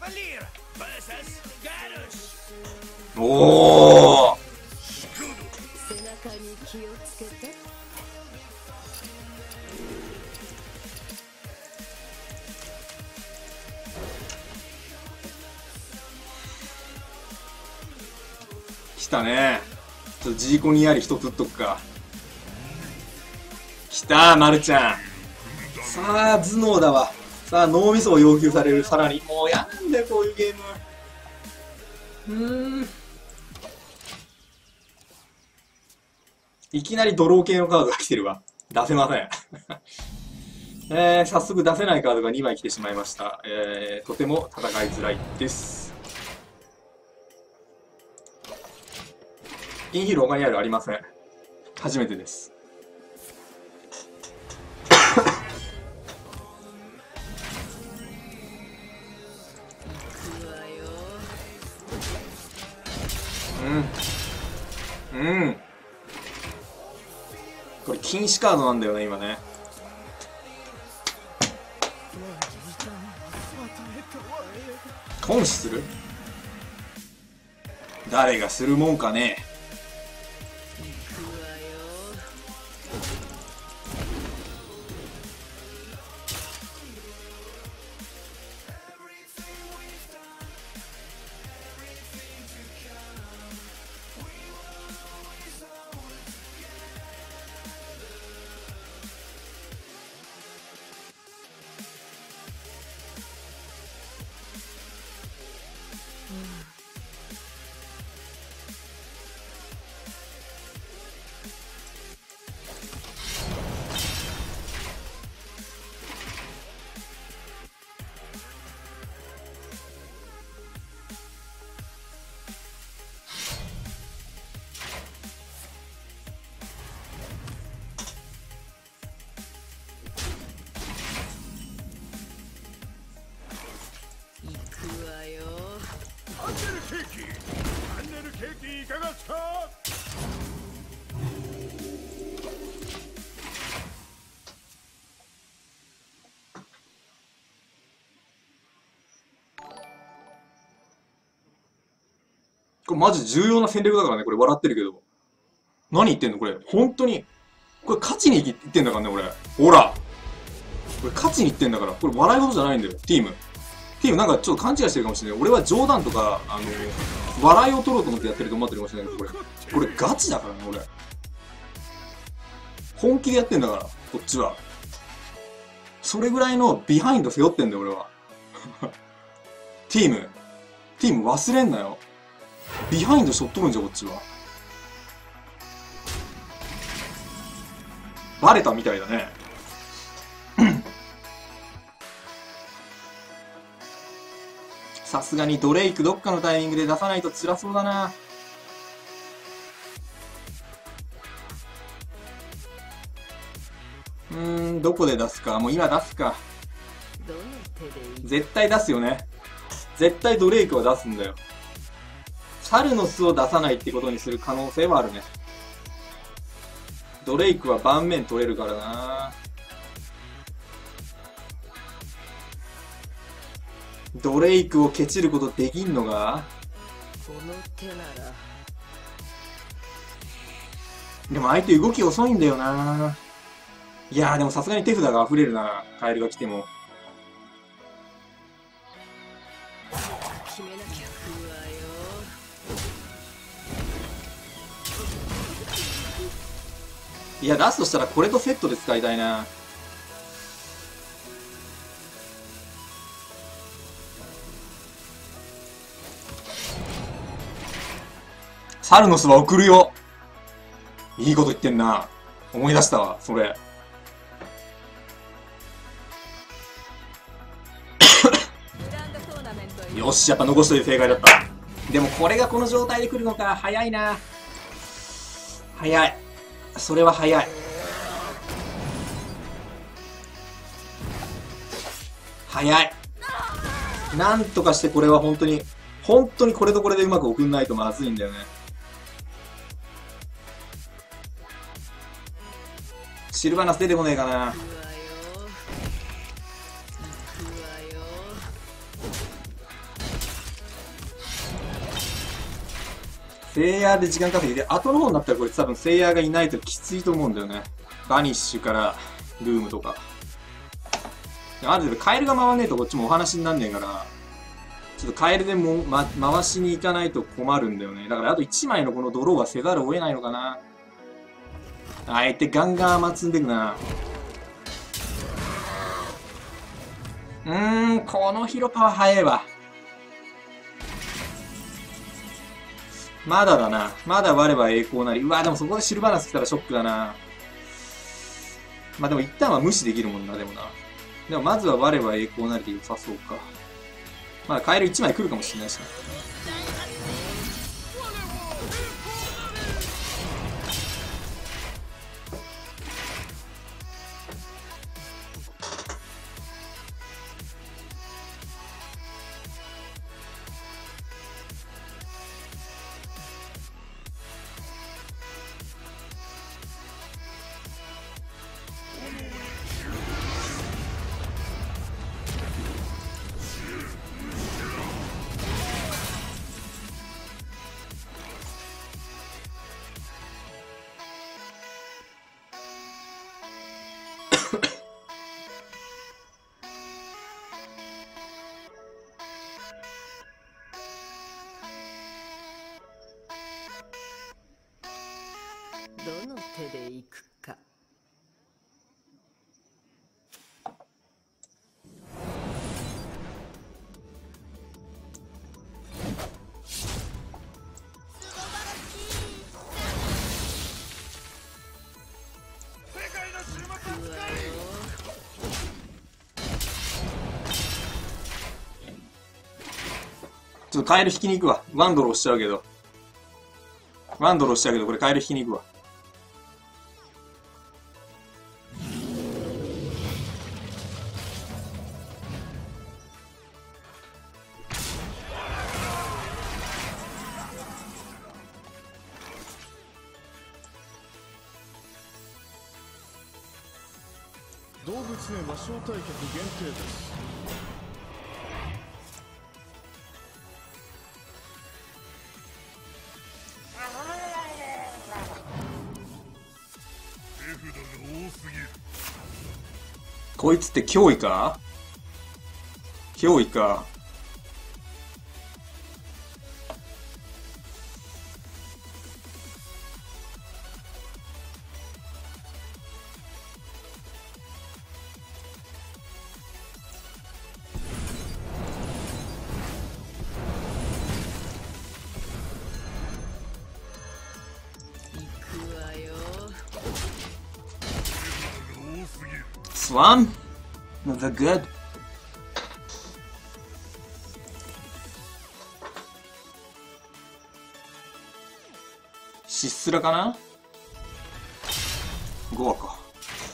おお。 背中に気をつけて。 来たね。ちょっとジーコにやり一つ打っとくか。来たー、まるちゃん。さあ、頭脳だわ。さあ、脳みそを要求される、さらに。もう嫌なんだよ、こういうゲーム。いきなりドロー系のカードが来てるわ。出せません。早速出せないカードが2枚来てしまいました。とても戦いづらいです。インヒール他にありません。初めてです。これ禁止カードなんだよね、今ね。頓死する？誰がするもんかね。これマジ重要な戦略だからね、これ笑ってるけど。何言ってんのこれ。本当に。これ勝ちに言ってんだからね、俺。ほら。これ勝ちに言ってんだから。これ笑い事じゃないんだよ、チーム。チームなんかちょっと勘違いしてるかもしれない。俺は冗談とか、笑いを取ろうと思ってやってると思ってるかもしれないけど、これガチだからね、俺。本気でやってんだから、こっちは。それぐらいのビハインド背負ってんだよ、俺は。チーム忘れんなよ。ビハインド背負っとるんじゃ、こっちは。バレたみたいだね。さすがにドレイクどっかのタイミングで出さないと辛そうだな。どこで出すか。もう今出すか。絶対出すよね。絶対ドレイクは出すんだよ。猿の巣を出さないってことにする可能性はあるね。ドレイクは盤面取れるからな。ドレイクをケチることできんのが？ この手なら。 でも相手動き遅いんだよな。いやーでもさすがに手札が溢れるな。カエルが来ても。 決めなきゃ。 いや出すとしたらこれとセットで使いたいな。猿の巣は送るよ。いいこと言ってんな。思い出したわ、それ。よし、やっぱ残しといて正解だった。でもこれがこの状態で来るのか。早いな。早い。それは早い。早い。なんとかしてこれは本当にこれとこれでうまく送んないとまずいんだよね。シルバナス出てこねえかな。 セイヤーで時間稼ぎで、後の方になったらこれ多分セイヤーがいないときついと思うんだよね。バニッシュからルームとか。ある程度カエルが回んねえとこっちもお話になんねえから、ちょっとカエルでも、回しに行かないと困るんだよね。だからあと1枚のこのドローはせざるを得ないのかな。あえてガンガン甘積んでくな。このヒロパは早いわ。まだだな。まだ割れば栄光なり。うわ、でもそこでシルバーナス来たらショックだな。まあでも一旦は無視できるもんな、でもな。でもまずは割れば栄光なりで良さそうか。まだカエル1枚来るかもしれないしな。 どの手で行くか。 ちょっとカエル引きに行くわ。ワンドローしちゃうけど。ワンドローしちゃうけど、これカエル引きに行くわ。 動物園は招待客限定です。 こいつって脅威か？脅威か。Slam? No, they're good. シスラかな？ 5 話か。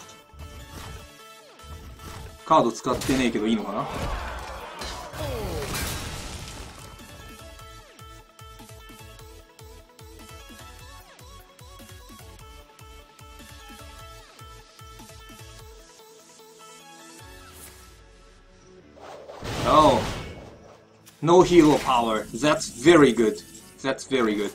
カード使ってねえけどいいのかな？Oh, no hero power. That's very good. That's very good.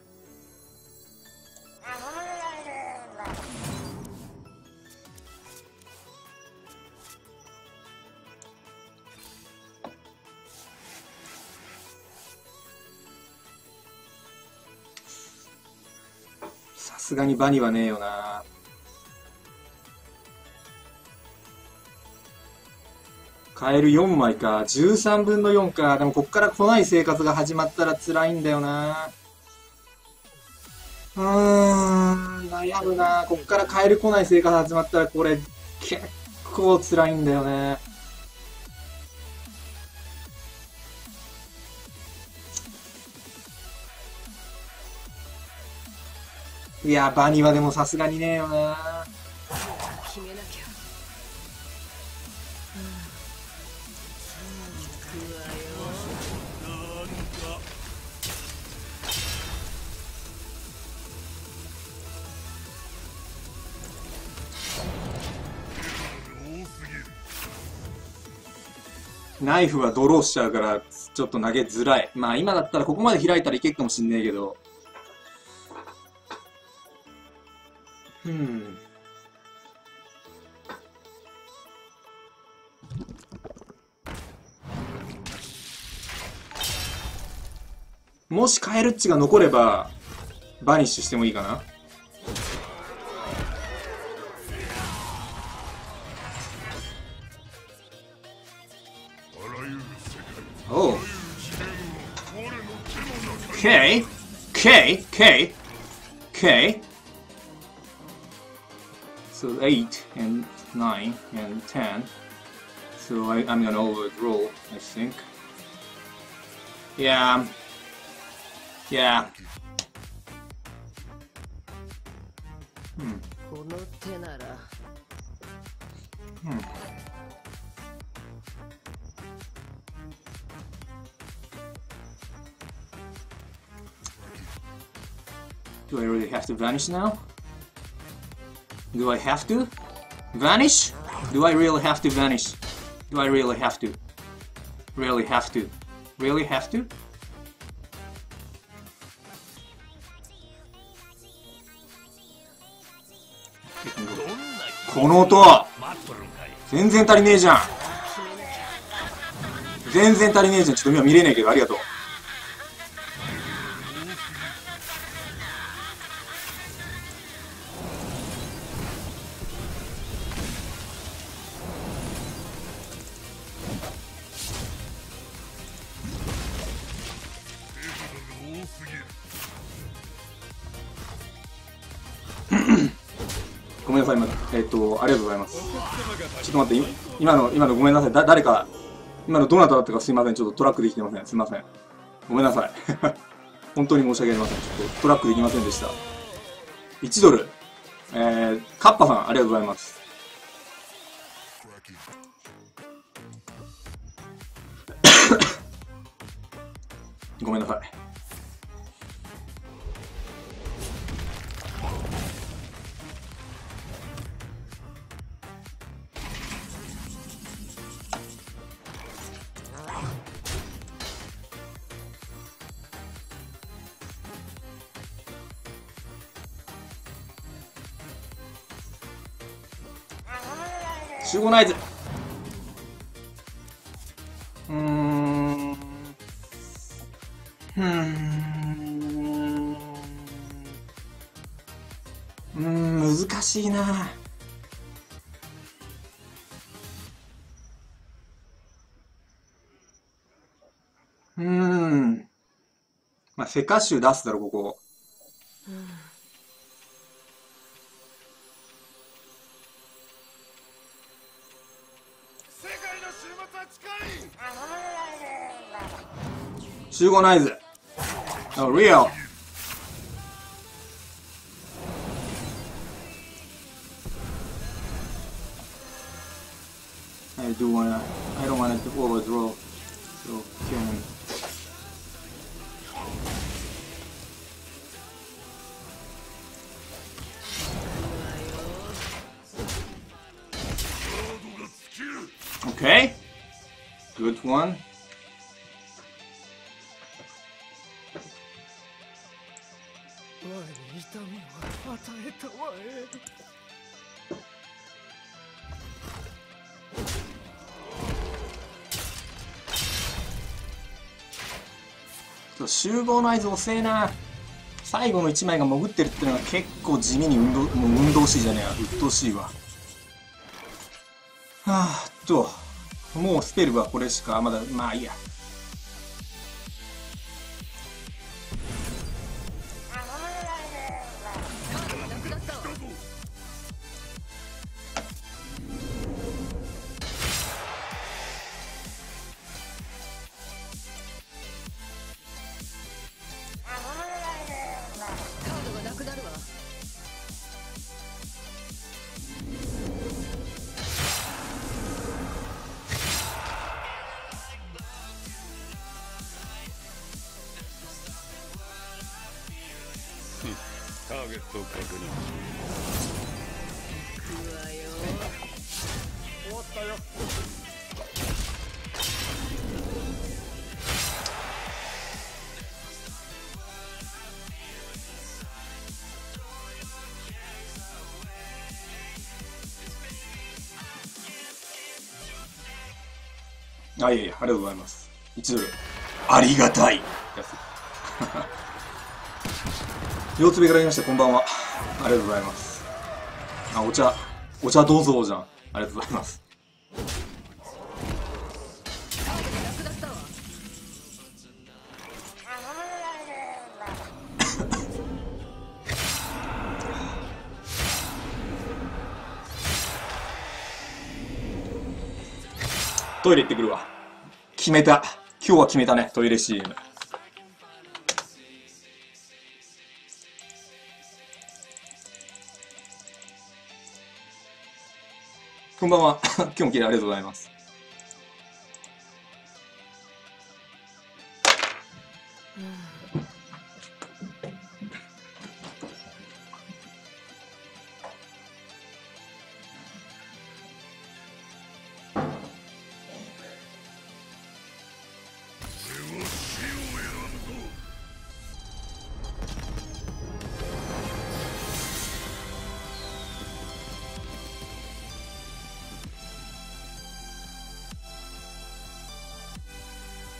さすがにバニはねえよな。カエル4枚か。13分の4か。でもこっから来ない生活が始まったら辛いんだよな。悩むな。こっからカエル来ない生活始まったらこれ結構辛いんだよね。いや、バニはでもさすがにねえよな。 決めなきゃ。 ナイフはドローしちゃうからちょっと投げづらい。まあ今だったらここまで開いたらいけるかもしんねえけど、 うん。もしカエルッチが残ればバニッシュしてもいいかな。おう。K K K K. So 8 and 9 and 10. So I'm gonna overroll, I think. Yeah. Yeah. この手なら。 Do I really have to vanish now? Do I have to vanish? Do I really have to vanish? Do I really have to? Really have to? Really have to? この音全然足りねえじゃん。全然足りねえじゃん。ちょっと今見れねえけどありがとう。ごめんなさい、ありがとうございます。ちょっと待って、今のごめんなさい。誰か、今のどなただったかすいません。ちょっとトラックできてません。すいません。ごめんなさい。本当に申し訳ありません。ちょっとトラックできませんでした。1ドル。カッパさん、ありがとうございます。ごめんなさい。集合ナイズ。難しいな。まあ、セカシュ出すだろ、ここ。集合ナイズ。Oh, real. I don't wanna overdraw. So can. Okay. Good one. .集合の合図遅えな。最後の1枚が潜ってるっていうのが結構地味に運動しいじゃねえや。鬱陶しいわ。もうスペルはこれしかまだ、まあいいや。 ターゲットを確認し行くわよ。 終わったよ。 あ、いやいや、ありがとうございます。1ドル。ありがたい。やつ。両つべから言いまして、こんばんは。ありがとうございます。あ、お茶どうぞじゃん。ありがとうございます。 役立ったわ。 トイレ行ってくるわ。決めた。今日は決めたね、トイレ CM。こんばんは。今日も来てありがとうございます。